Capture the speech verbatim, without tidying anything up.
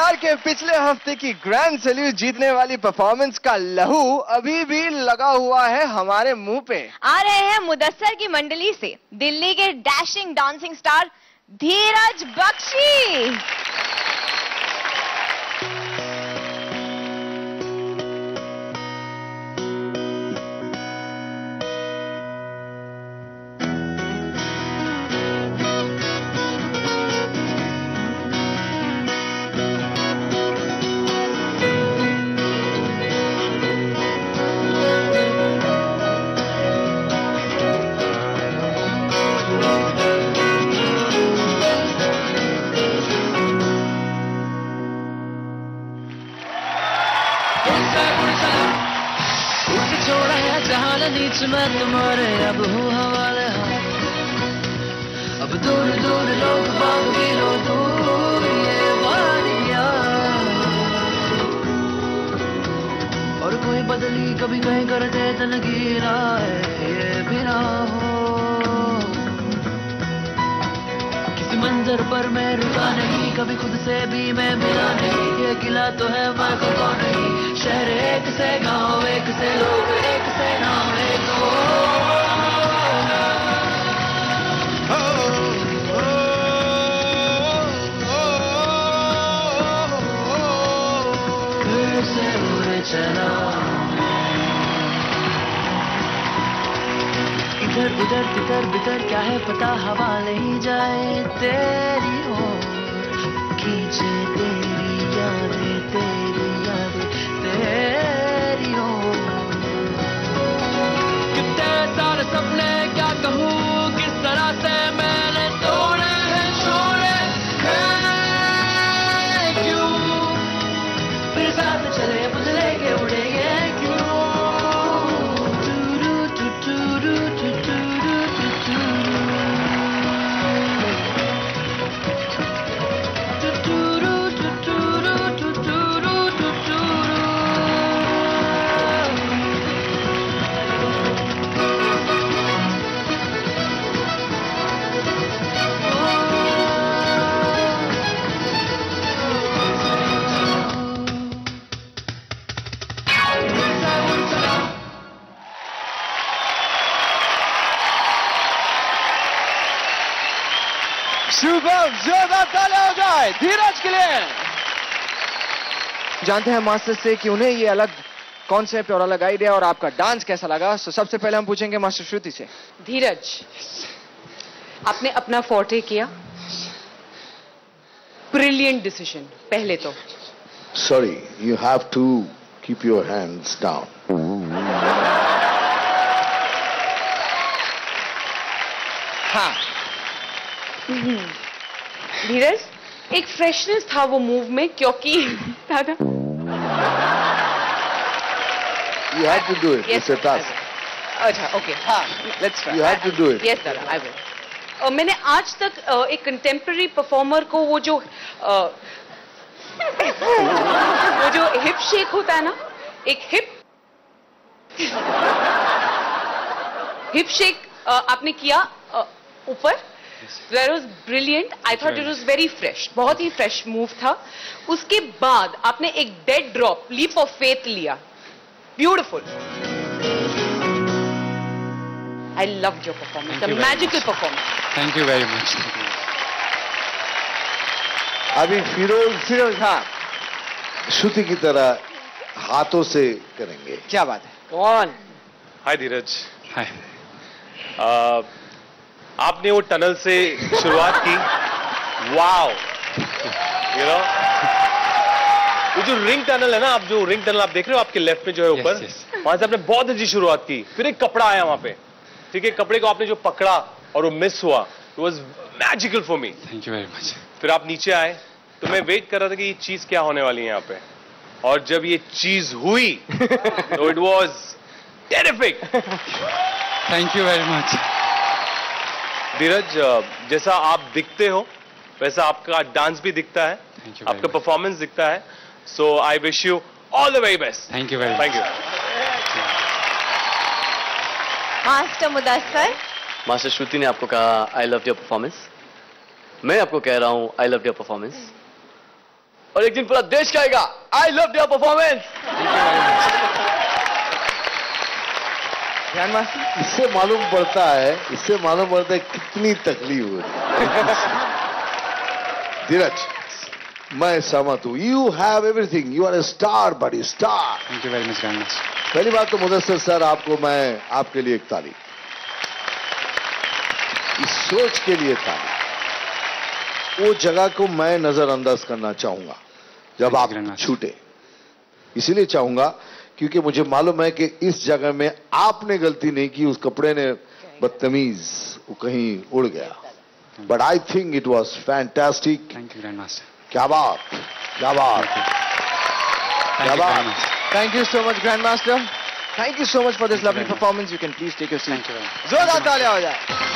कमाल के पिछले हफ्ते की ग्रैंड सैल्यूट जीतने वाली परफॉर्मेंस का लहू अभी भी लगा हुआ है हमारे मुंह पे। आ रहे हैं मुदस्सर की मंडली से दिल्ली के dashing dancing star Dheeraj Bakshi. नीच मैं तुम्हारे अब हूँ हवाले, अब दूर दूर लोग बाग भी लो दूर ये वादियाँ, और कोई बदली कभी कहीं कर दे तनगीरा है ये भी ना हो। किसी मंजर पर मैं रुका नहीं, कभी खुद से भी मैं मिला नहीं, ये किला तो है मैं खफा नहीं। शहर एक से गाँव एक से लोग एक से नाम एक हो। फिर से उड़े चला इधर उधर तितर बितर, क्या है पता हवा नहीं जाए तेरी ओर, खींचे तेरी यादें तेरी यादें तेरी ओर। कितने सारे सपने क्या कहूँ, किस तरह से मैंने तोड़े हैं छोड़े हैं क्यों, फिर साथ चले बुझले के उड़ेंगे क्यों। सुपर, जोरदार तालियां हो जाए धीरज के लिए। जानते हैं मास्टर से कि उन्हें ये अलग कॉन्सेप्ट और अलग आइडिया और आपका डांस कैसा लगा। तो सबसे पहले हम पूछेंगे मास्टर श्रुति से। धीरज, आपने अपना फोर्टे किया, ब्रिलियंट डिसीजन। पहले तो sorry, you have to keep your hands down. हाँ धीरज, एक फ्रेशनेस था वो मूव में, क्योंकि दादा You have to do it. Yes, It's a task. अच्छा, ओके, हाँ, let's You have to do it. Yes दादा, आई विल। मैंने आज तक uh, एक कंटेम्प्रेरी परफॉर्मर को वो जो uh, वो जो हिप शेक होता है ना, एक हिप हिप शेक आपने किया ऊपर, That was brilliant. I thought it was very fresh. बहुत ही fresh move था। उसके बाद आपने एक dead drop, leap of faith लिया। Beautiful. I loved your performance. A magical performance. Thank you very much. अभी फिरोज फिरोज, हाँ, श्रुति की तरह हाथों से करेंगे। क्या बात है। कौन? हाय धीरज। Hi. uh, आपने वो टनल से शुरुआत की, वाओ, यू नो, वो जो रिंग टनल है ना, आप जो रिंग टनल आप देख रहे हो आपके लेफ्ट में जो है ऊपर, yes, yes. वहां से आपने बहुत अच्छी शुरुआत की। फिर एक कपड़ा आया वहां पे, ठीक है, कपड़े को आपने जो पकड़ा और वो मिस हुआ, it was magical for me. Thank you very much. फिर आप नीचे आए तो मैं वेट कर रहा था कि ये चीज क्या होने वाली है यहाँ पे, और जब ये चीज हुई तो it was terrific. Thank you very much. Dheeraj, जैसा आप दिखते हो वैसा आपका डांस भी दिखता है, आपका परफॉर्मेंस दिखता है। So I wish you all the very best. Thank you very much. Thank you. Master Mudassar. Master Shruti ने आपको कहा आई लव योर परफॉर्मेंस, मैं आपको कह रहा हूं आई लव योर परफॉर्मेंस। और एक दिन पूरा देश कहेगा I love your performance. Grand master, इससे मालूम पड़ता है इससे मालूम पड़ता है कितनी तकलीफ हो रही है। धीरज, मैं सहमत हूं। You have everything, you are a star बड़ी star. Thank you very much grand master. पहली बात तो मुदस्सिर सर, आपको मैं आपके लिए एक ताली, इस सोच के लिए ताली। वो जगह को मैं नजरअंदाज करना चाहूंगा जब आप छूटे, इसीलिए चाहूंगा क्योंकि मुझे मालूम है कि इस जगह में आपने गलती नहीं की, उस कपड़े ने बदतमीज वो कहीं उड़ गया। But I think it was fantastic. Thank you grand master. क्या बात, क्या बात, क्या बात। Thank you so much, Grandmaster. Thank you so much for this lovely performance. You can please take your seat. Thank you very much. जोरदार तालियां हो जाए।